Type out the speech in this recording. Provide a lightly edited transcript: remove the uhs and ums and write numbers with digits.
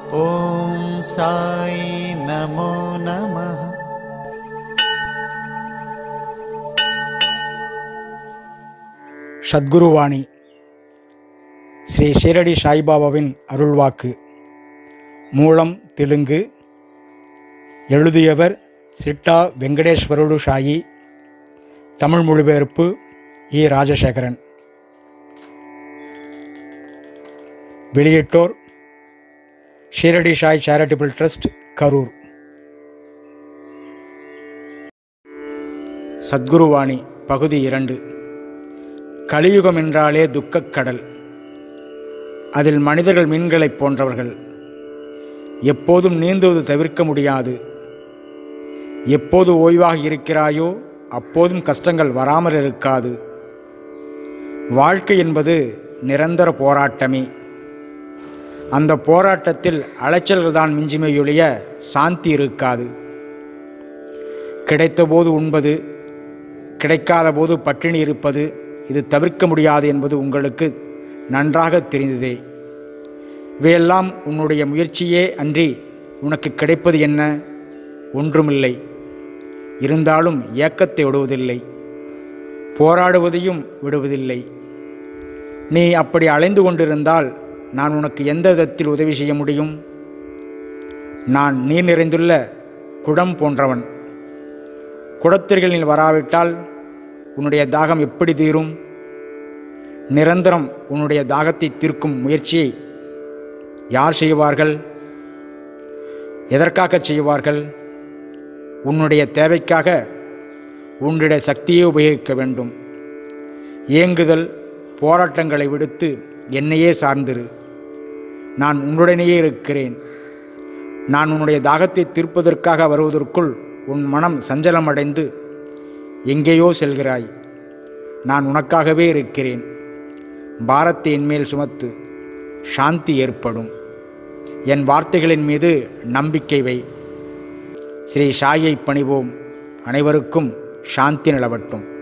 ஓம் சாய் நமோ நமः. சத்குருவாணி ஸ்ரீ ஷீரடி சாய்பாபாவின் அருள்வாக்கு. மூலம் தெலுங்கு. எழுதியவர் சிட்டா வெங்கடேஸ்வரலு சாயி. தமிழ் மொழிபெயர்ப்பு இ. ராஜசேகரன். வெளியிட்டோர் ஷீரடி சாய் சேரிட்டபிள் ட்ரஸ்ட், கரூர். சத்குருவாணி பகுதி 2. கலியுகம் என்றாலே துக்கக் கடல். அதில் மனிதர்கள் மீன்களைப் போன்றவர்கள். எப்போதும் நீந்துவது தவிர்க்க முடியாது. எப்போது ஓய்வாக இருக்கிறாயோ அப்போதும் கஷ்டங்கள் வராமல் இருக்காது. வாழ்க்கை என்பது நிரந்தர போராட்டமே. அந்த போராட்டத்தில் அலைச்சல்கள் தான் மிஞ்சுமையொழிய சாந்தி இருக்காது. கிடைத்த போது உண்பது, கிடைக்காத போது பட்டினி இருப்பது, இது தவிர்க்க முடியாது என்பது உங்களுக்கு நன்றாக தெரிந்ததே. இவையெல்லாம் உன்னுடைய முயற்சியே அன்றி உனக்கு கிடைப்பது என்ன? ஒன்றுமில்லை. இருந்தாலும் ஏக்கத்தை விடுவதில்லை, போராடுவதையும் விடுவதில்லை. நீ அப்படி அலைந்து கொண்டிருந்தால் நான் உனக்கு எந்த விதத்தில் உதவி செய்ய முடியும்? நான் நீர் நிறைந்துள்ள குடம் போன்றவன். குடத்திற்களில் வராவிட்டால் உன்னுடைய தாகம் எப்படி தீரும்? நிரந்தரம் உன்னுடைய தாகத்தை தீர்க்கும் முயற்சியை யார் செய்வார்கள்? எதற்காக செய்வார்கள்? உன்னுடைய தேவைக்காக உன்னுடைய சக்தியை உபயோகிக்க வேண்டும். ஏங்குதல், போராட்டங்களை விடுத்து என்னையே சார்ந்திரு. நான் உன்னுடனேயே இருக்கிறேன். நான் உன்னுடைய தாகத்தை தீர்ப்பதற்காக வருவதற்குள் உன் மனம் சஞ்சலமடைந்து எங்கேயோ செல்கிறாய். நான் உனக்காகவே இருக்கிறேன். பாரத்தை என்மேல் சுமத்து, சாந்தி ஏற்படும். என் வார்த்தைகளின் மீது நம்பிக்கை வை. ஸ்ரீ சாயை பணிவோம். அனைவருக்கும் சாந்தி நிலவட்டும்.